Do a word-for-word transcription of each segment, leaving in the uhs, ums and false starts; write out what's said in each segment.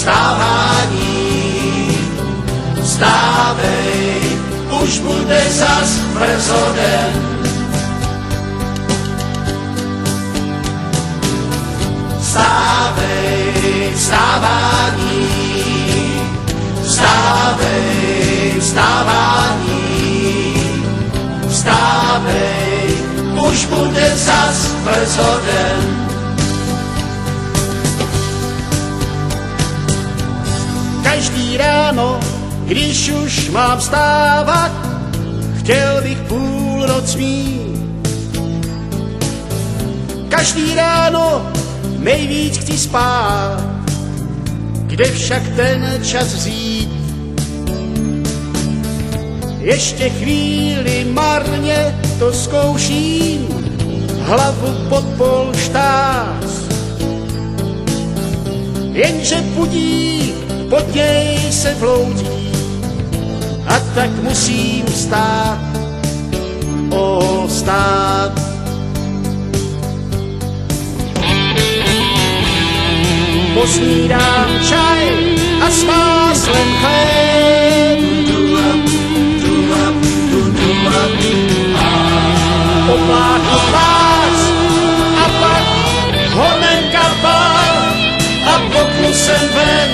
vstávání. Vstávej, už bude zas brzo den. Vstávej, vstávání. Vstávej, vstávání. Vstávej, už bude zas brzo den. Každý ráno, když už mám vstávat, chtěl bych půlnoc mít. Každý ráno nejvíc chci spát, kde však ten čas vzít. Ještě chvíli marně to zkouším, hlavu pod polštář. Jenže budík pod něj se vloudí, a tak musím vstát, o stát. Posnídám čaj a s máslem chléb, opláchnu pás a pak honem kapal a pokusem ven.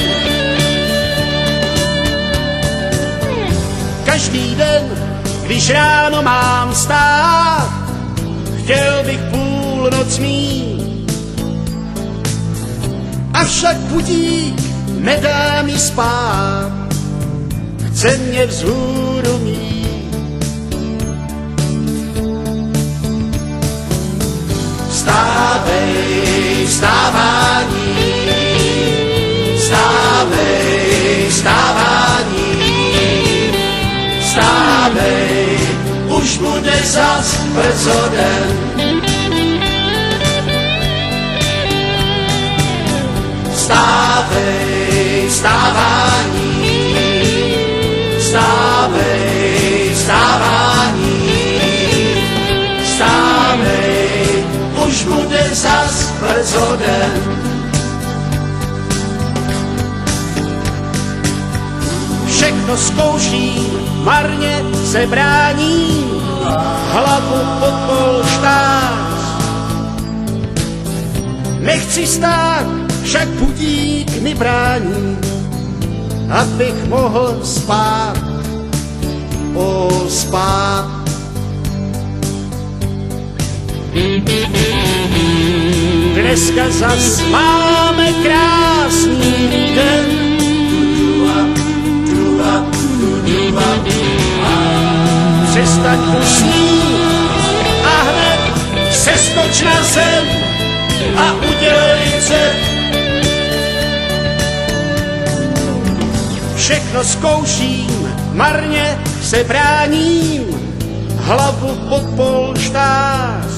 Každý den, když ráno mám stát, chtěl bych půlnoc mít. Avšak budík nedá mi spát, chce mě vzhůru mít. Vstávej, vstávání. Vstávej, vstávání. Vstávej, už bude zas brzo den. Vstávej, vstávání. Vstávej, vstávání. Vstávej, už bude zas brzo den. Všechno zkouším, marně se bráním, hlavu pod polštář. Nechci stát, však budík mi brání, abych mohl spát, o spát. Dneska zas máme krásný den, přestaň usnít a hned se stoč na zem a udělej recept. Všechno zkouším, marně se bráním, hlavu pod polštář.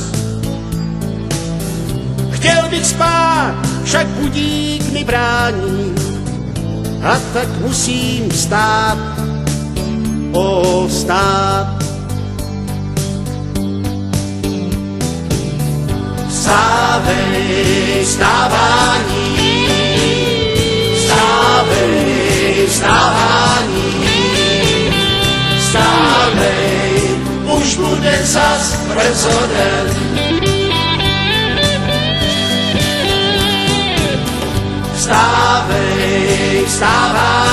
Chtěl bych spát, však budík mi brání, a tak musím vstát, o stát. Vstávej, vstávání. Vstávej, vstávání. Vstávej, už bude zas brzo den. Vstávej, vstávání.